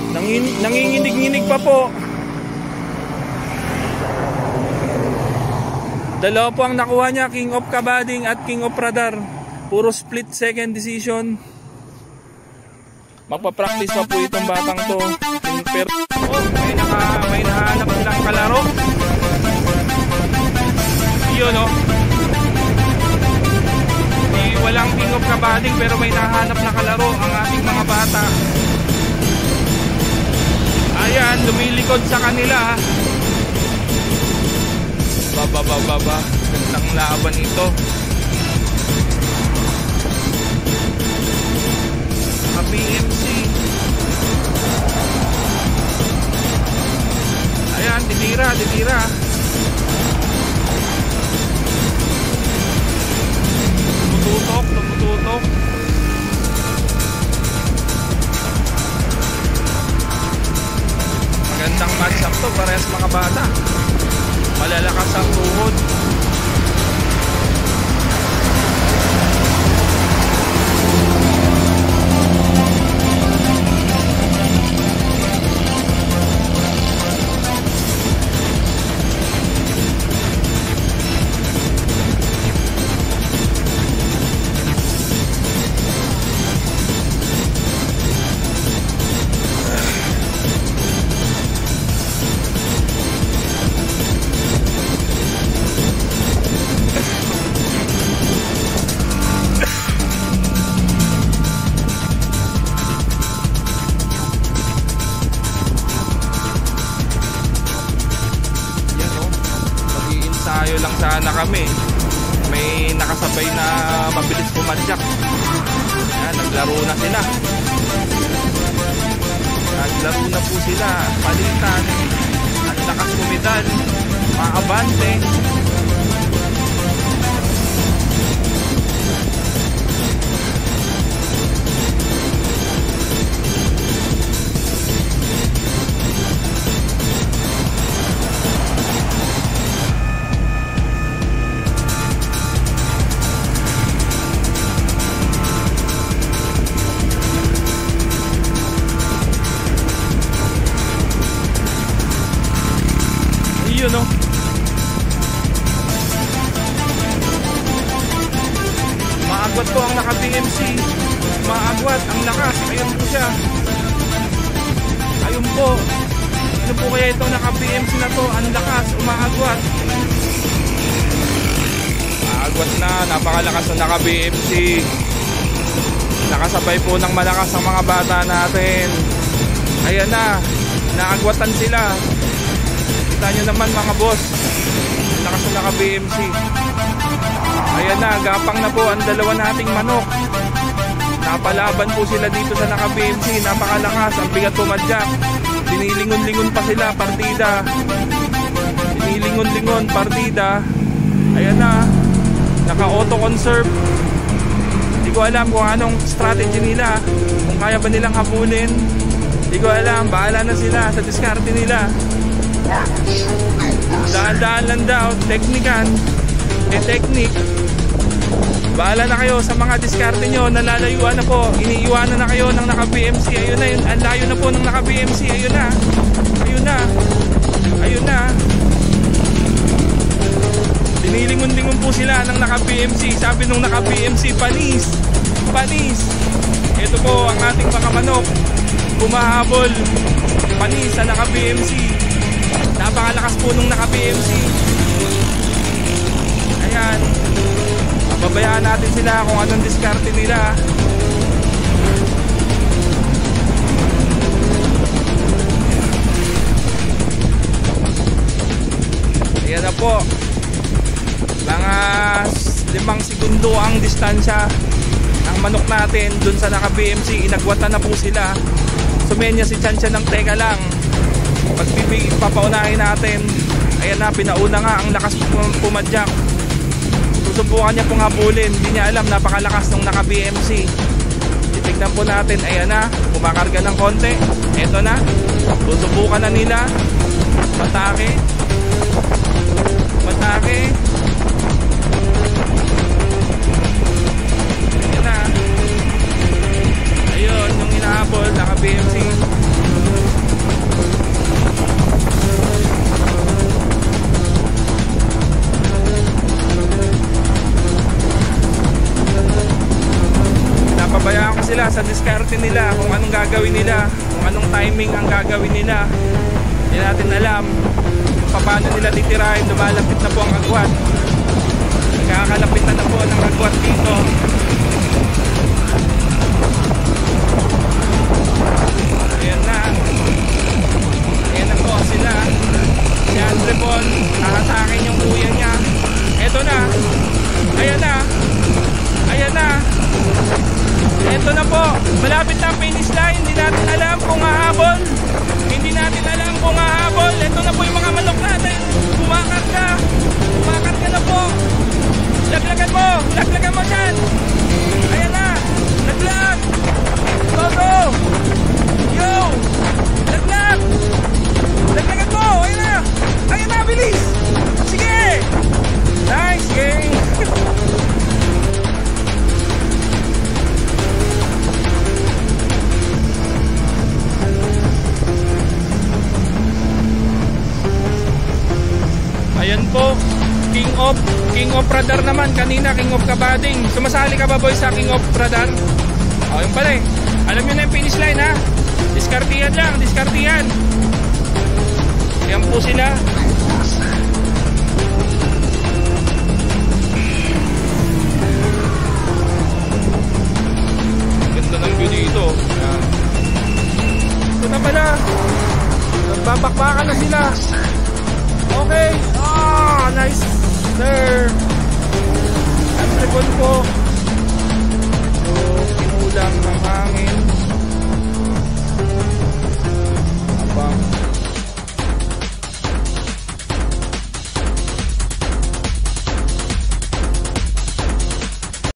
Nanginginig-nginig pa po. Dalawa po ang nakuha niya, King of Kabading at King of Radar. Puro split second decision. Magpa-practice pa po itong batang to. Pero may nahanap silang kalaro. Yun o. Walang King of Kabading pero may nahanap na kalaro ang ating mga bata. Ayan, lumilikod sa kanila. Baba. Gandang laban ito. PMC. Ayan, dinira. Tumututok. Magandang match up to, parehas mga bata. Malalakas ang tuhod. Tayo lang sana kami. May nakasabay na mabilis pumadyak. Yan, naglaro na sila. Naglaro na po sila. Palitan. Ang lakas kumidal. Maabante. Yun o. Maagwat po ang naka-PMC. Maagwat ang lakas. Ayun po siya. Ayun po. Ano po kaya ito naka-PMC na to? Ang lakas. Umaagwat. Maagwat na. Napakalakas ng naka-PMC. Nakasabay po ng malakas ang mga bata natin. Ayan na. Naagwatan sila. Kita nyo naman mga boss, lakas na naka-BMC. Ayan na, gapang na po ang dalawa nating manok. Napalaban po sila dito sa naka-BMC. Napakalakas, ang bigat pumadyak. Dinilingon-lingon pa sila, partida. Dinilingon-lingon, partida. Ayan na, naka-auto conserve. Hindi ko alam kung anong strategy nila, kung kaya ba nilang habulin. Hindi ko alam, bahala na sila sa diskarte nila. Daan-daan lang daw, teknikan. Technique. Bahala na kayo sa mga diskarte nyo. Nalalayuan na po. Iniiwanan na kayo ng naka-BMC. Ayun na yun. Ang layo na po ng naka-BMC. Ayun na. Dinilingon-lingon po sila ng naka-BMC. Sabi nung naka-BMC, panis. Ito po ang ating mga manok. Bumahabol. Panis sa naka-BMC. Napakalakas po nung naka-PMC. Ayan. Pabayaan natin sila kung anong diskarte nila. Ayan na po. Mga 5 segundo ang distansya ng manok natin dun sa naka-PMC. Inagwatan na po sila. Sumenya si Chanchan ng teka lang. Papaunahin natin. Ayan na, pinauna nga. Ang lakas pumadyak. Susubukan niya pong habulin. Hindi niya alam, napakalakas nung naka-BMC. Titignan po natin. Ayan na, kumakarga ng konti. Eto na, susubukan na nila. Matake. Ayan na. Ayun, yung hinahabol, naka-BMC. Hayaan ko sila sa diskarte nila, kung anong gagawin nila, kung anong timing ang gagawin nila. Hindi natin alam kung paano nila titirahin. Lumalapit na po ang agwat. Nagkakalapit na po ng agwat dito. Ayan na. Ayan na po sila. Si Andrebon, nakatakin yung kuya niya. Eto na. Ayan na. Ayan na. Eto na po. Malapit na ang finish line. Hindi natin alam kung hahabol. Hindi natin alam kung hahabol. Eto na po yung mga manok natin. Bumakat ka. Bumakat ka na po. Laglagan mo. Laglagan mo dyan. Ayan na. Laglag. Todo. Yo. Laglag. Laglagan mo. Ayan na. Ayan na. Bilis. Sige. Nice game. Ayan po, King of Radar naman. Kanina King of Kabading. Sumasali ka ba boy sa King of Radar? O yun pala eh. Alam nyo na yung finish line ha. Diskartihan lang, diskartihan. Ayan po sila. Ganda ng view dito. Ayan. Ito na pala. Nagbabakbakan na sila. Okay. Nice sir. Ang tripod ko. So, pinulang ng hangin.